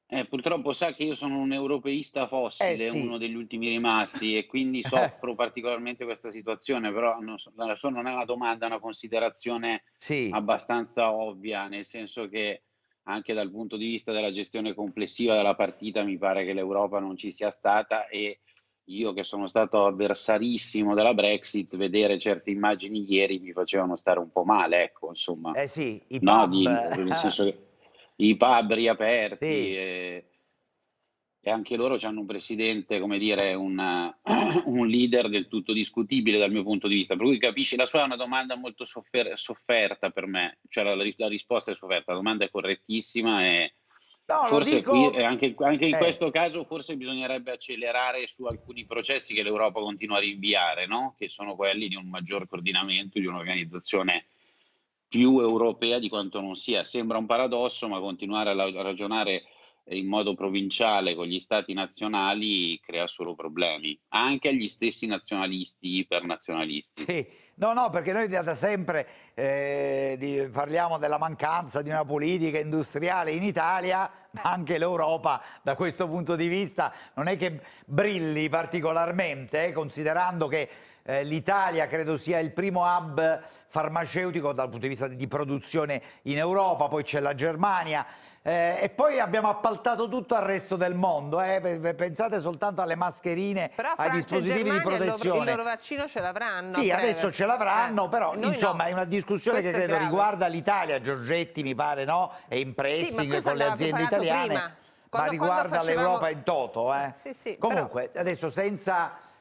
Purtroppo sa che io sono un europeista Eh fossile, sì, uno degli ultimi rimasti e quindi soffro particolarmente questa situazione, però non è una domanda, è una considerazione sì. abbastanza ovvia, nel senso che anche dal punto di vista della gestione complessiva della partita mi pare che l'Europa non ci sia stata e io che sono stato avversarissimo della Brexit, vedere certe immagini ieri mi facevano stare un po' male, ecco, insomma. Eh sì, i No, pub. nel senso che i pub riaperti Sì. e anche loro c'hanno un presidente, come dire, un un leader del tutto discutibile dal mio punto di vista. Per cui capisci, la sua è una domanda molto sofferta per me, cioè la risposta è sofferta, la domanda è correttissima e No, lo forse qui e dico. anche in Eh. questo caso forse bisognerebbe accelerare su alcuni processi che l'Europa continua a rinviare, no, che sono quelli di un maggior coordinamento, di un'organizzazione più europea di quanto non sia. Sembra un paradosso, ma continuare a ragionare in modo provinciale con gli stati nazionali crea solo problemi, anche agli stessi nazionalisti, ipernazionalisti. Sì, no, no, perché noi da sempre parliamo della mancanza di una politica industriale in Italia, ma anche l'Europa da questo punto di vista non è che brilli particolarmente, considerando che l'Italia credo sia il primo hub farmaceutico dal punto di vista di produzione in Europa, poi c'è la Germania. E poi abbiamo appaltato tutto al resto del mondo. Pensate soltanto alle mascherine, Però ai Francia e dispositivi di Germania il protezione. loro vaccino ce l'avranno a Sì, adesso breve. ce l'avranno, però Noi insomma no. è una discussione che Questo è credo grave. riguarda l'Italia, Giorgetti mi pare, no? È in Sì, ma pressing questo con le andava aziende preparato italiane, prima. ma Quando riguarda facevamo... l'Europa in toto, eh. Sì, sì, però... Comunque, adesso senza